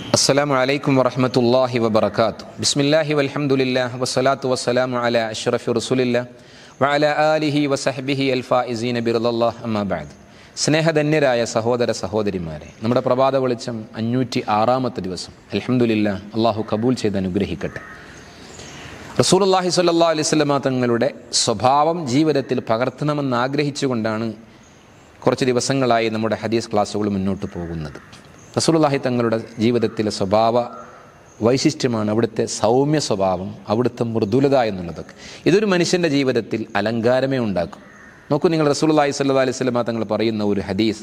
അസ്സലാമു അലൈക്കും വറഹ്മത്തുള്ളാഹി വബറകാതുഹു. ബിസ്മില്ലാഹി വൽഹംദുലില്ലാഹി വസ്സലാത്തു വസ്സലാമു അലാ അഷ്റഫി റസൂലില്ലാഹി വഅലാ ആലിഹി വസഹ്ബിഹി അൽ ഫായിസീന ബിറളില്ലാഹി അമ്മാ ബഅദ്. സ്നേഹധന്യരായ സഹോദര സഹോദരിമാരെ, നമ്മുടെ പ്രഭാത വെളിച്ചം 506-ാമത്തെ ദിവസം. അൽഹംദുലില്ലാഹ്, അള്ളാഹു കബൂൽ ചെയ്ത് അനുഗ്രഹിക്കട്ടെ. റസൂലുള്ളാഹി സ്വല്ലല്ലാഹു അലൈഹി വസല്ലമ തങ്ങളുടെ സ്വഭാവം ജീവിതത്തിൽ പകർത്തണമെന്ന് ആഗ്രഹിച്ചുകൊണ്ടാണ് കുറച്ച് ദിവസങ്ങളായി നമ്മുടെ ഹദീസ് ക്ലാസ്സുകൾ മുന്നോട്ട് പോകുന്നത്. റസൂലുള്ളാഹി തങ്ങളുടെ ജീവിതത്തിലെ സ്വഭാവ വൈശിഷ്ട്യമാണ് അവിടുത്തെ സൗമ്യ സ്വഭാവം, അവിടുത്തെ മൃദുലത എന്നുള്ളതൊക്കെ. ഇതൊരു മനുഷ്യൻ്റെ ജീവിതത്തിൽ അലങ്കാരമേ ഉണ്ടാക്കും. നോക്കൂ, നിങ്ങൾ റസൂലുള്ളാഹി സ്വല്ലല്ലാഹു അലൈഹി വസല്ലമ തങ്ങൾ പറയുന്ന ഒരു ഹദീസ്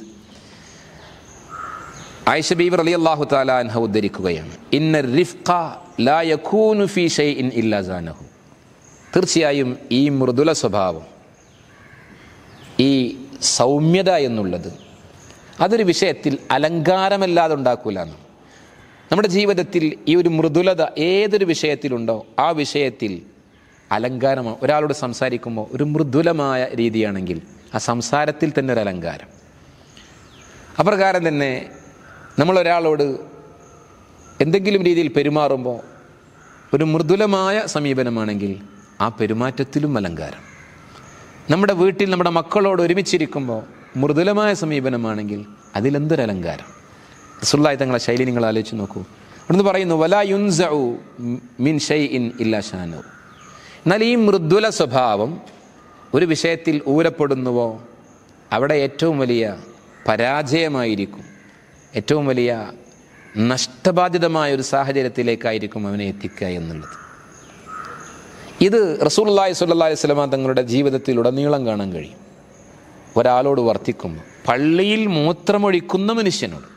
ആയിഷ ബീവി റളിയല്ലാഹു തആല അൻഹ ഉദ്ധരിക്കുകയാണ്. ഇന്ന റിഫ്ഖ ലാ യകൂനു ഫീ ഷൈഇൻ ഇല്ലാ സാനഹു. തീർച്ചയായും ഈ മൃദുല സ്വഭാവം, ഈ സൗമ്യത എന്നുള്ളത് അതൊരു വിഷയത്തിൽ അലങ്കാരമല്ലാതെ ഉണ്ടാക്കൂല. നമ്മുടെ ജീവിതത്തിൽ ഈ ഒരു മൃദുലത ഏതൊരു വിഷയത്തിലുണ്ടോ ആ വിഷയത്തിൽ അലങ്കാരമാണ്. ഒരാളോട് സംസാരിക്കുമ്പോൾ ഒരു മൃദുലമായ രീതിയാണെങ്കിൽ ആ സംസാരത്തിൽ തന്നെ ഒരു അലങ്കാരം. അപ്രകാരം തന്നെ നമ്മളൊരാളോട് എന്തെങ്കിലും രീതിയിൽ പെരുമാറുമ്പോൾ ഒരു മൃദുലമായ സമീപനമാണെങ്കിൽ ആ പെരുമാറ്റത്തിലും അലങ്കാരം. നമ്മുടെ വീട്ടിൽ നമ്മുടെ മക്കളോട് ഒരുമിച്ചിരിക്കുമ്പോൾ മൃദുലമായ സമീപനമാണെങ്കിൽ അതിലെന്തൊരലങ്കാരം. റസൂലുള്ളാഹി തങ്ങളുടെ ശൈലി നിങ്ങൾ ആലോചിച്ച് നോക്കൂ. അവിടുന്ന് പറയുന്നു, വലാ യുൻസഉ മിൻ ഷൈഇൻ ഇല്ലാ ഷാനഹു. എന്നാൽ ഈ മൃദുല സ്വഭാവം ഒരു വിഷയത്തിൽ ഊരപ്പെടുന്നുവോ അവിടെ ഏറ്റവും വലിയ പരാജയമായിരിക്കും, ഏറ്റവും വലിയ നഷ്ടബാധിതമായ ഒരു സാഹചര്യത്തിലേക്കായിരിക്കും അവനെ എത്തിക്കുക എന്നുള്ളത്. ഇത് റസൂലുള്ളാഹി സ്വല്ലല്ലാഹു അലൈഹി വസല്ലമ തങ്ങളുടെ ജീവിതത്തിലുടനീളം കാണാൻ കഴിയും. ഒരാളോട് വർത്തിക്കുമ്പോൾ, പള്ളിയിൽ മൂത്രമൊഴിക്കുന്ന മനുഷ്യനോട്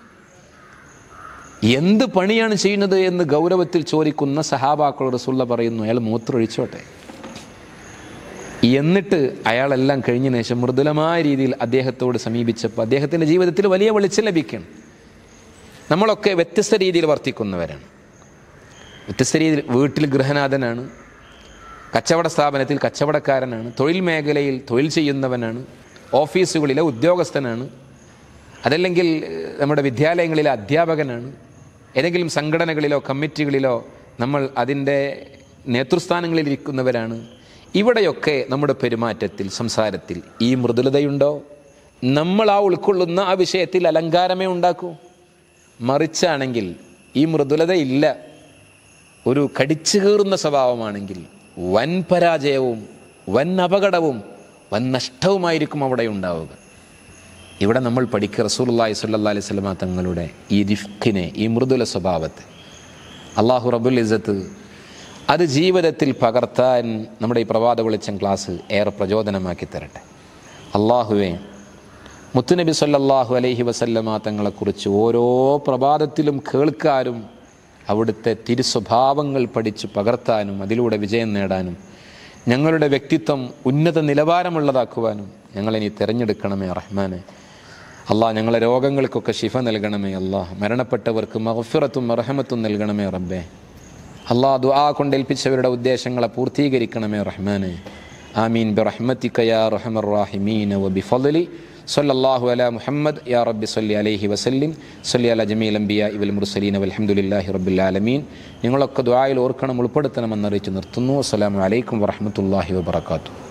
എന്ത് പണിയാണ് ചെയ്യുന്നത് എന്ന് ഗൗരവത്തിൽ ചോദിക്കുന്ന സഹാബാക്കളോട് റസൂലുള്ളാഹി പറയുന്നു, അയാൾ മൂത്രമൊഴിച്ചോട്ടെ. എന്നിട്ട് അയാളെല്ലാം കഴിഞ്ഞ ശേഷം മൃദുലമായ രീതിയിൽ അദ്ദേഹത്തോട് സമീപിച്ചപ്പോൾ അദ്ദേഹത്തിൻ്റെ ജീവിതത്തിൽ വലിയ വെളിച്ചം ലഭിക്കണം. നമ്മളൊക്കെ വ്യത്യസ്ത രീതിയിൽ വർത്തിക്കുന്നവരാണ്. വ്യത്യസ്ത രീതിയിൽ വീട്ടിൽ ഗൃഹനാഥനാണ്, കച്ചവട സ്ഥാപനത്തിൽ കച്ചവടക്കാരനാണ്, തൊഴിൽ മേഖലയിൽ തൊഴിൽ ചെയ്യുന്നവനാണ്, ഓഫീസുകളിലെ ഉദ്യോഗസ്ഥനാണ്, അതല്ലെങ്കിൽ നമ്മുടെ വിദ്യാലയങ്ങളിലെ അധ്യാപകനാണ്, ഏതെങ്കിലും സംഘടനകളിലോ കമ്മിറ്റികളിലോ നമ്മൾ അതിൻ്റെ നേതൃസ്ഥാനങ്ങളിൽ ഇരിക്കുന്നവരാണ്. ഇവിടെയൊക്കെ നമ്മുടെ പെരുമാറ്റത്തിൽ, സംസാരത്തിൽ ഈ മൃദുലതയുണ്ടോ? നമ്മൾ ആ ഉൾക്കൊള്ളുന്ന ആ വിഷയത്തിൽ അലങ്കാരമേ ഉണ്ടാക്കൂ. മറിച്ചാണെങ്കിൽ ഈ മൃദുലത ഇല്ല, ഒരു കടിച്ചു കീറുന്ന സ്വഭാവമാണെങ്കിൽ വൻ പരാജയവും വൻ അപകടവും വൻ നഷ്ടവുമായിരിക്കും അവിടെ ഉണ്ടാവുക. ഇവിടെ നമ്മൾ പഠിക്കുക റസൂലുള്ളാഹി സ്വല്ലല്ലാഹു അലൈഹി വസല്ലമ തങ്ങളുടെ ഈ റിഫ്ഖിനെ, ഈ മൃദുല സ്വഭാവത്തെ അല്ലാഹു റബ്ബുൽ ഇസ്സത്ത് അത് ജീവിതത്തിൽ പകർത്താൻ നമ്മുടെ ഈ പ്രഭാത വെളിച്ചം ക്ലാസ് ഏറെ പ്രചോദനമാക്കി തരട്ടെ. അള്ളാഹുവേ, മുത്തുനബി സ്വല്ലല്ലാഹു അലൈഹി വസല്ലമ തങ്ങളെക്കുറിച്ച് ഓരോ പ്രഭാതത്തിലും കേൾക്കാനും അവിടുത്തെ തിരുസ്വഭാവങ്ങൾ പഠിച്ച് പകർത്താനും അതിലൂടെ വിജയം നേടാനും ഞങ്ങളുടെ വ്യക്തിത്വം ഉന്നത നിലവാരമുള്ളതാക്കുവാനും ഞങ്ങളെ നീ തിരഞ്ഞെടുക്കണമേ റഹ്മാനെ. അള്ളാഹ്, ഞങ്ങളെ രോഗങ്ങൾക്കൊക്കെ ശിഫ നൽകണമേ. അള്ളാഹ്, മരണപ്പെട്ടവർക്ക് മഗ്ഫിറത്തും റഹ്മത്തും നൽകണമേ റബ്ബേ. അള്ളാഹ്, ദുആ കൊണ്ടേൽപ്പിച്ചവരുടെ ഉദ്ദേശങ്ങളെ പൂർത്തീകരിക്കണമേ റഹ്മാനെ. ആമീൻ ബിറഹ്മതിക യാ അർഹമർ റഹീമീൻ വബിഫളലി സല്ലല്ലാഹു അലാ മുഹമ്മദ് യാ റബ്ബി സല്ലി അലൈഹി വസല്ലിം സല്ലി അലാ ജമീൽ അംബിയാഇ വൽ മുർസലീൻ വൽഹംദുലില്ലാഹി റബ്ബിൽ ആലമീൻ. നിങ്ങളൊക്കെ ദുആയിൽ ഓർക്കണം, ഉൾപ്പെടുത്തണമെന്നറിയിച്ച് നിർത്തുന്നു. അസ്സലാമു അലൈക്കും വറഹ്മത്തുള്ളാഹി വബറകാതുഹു.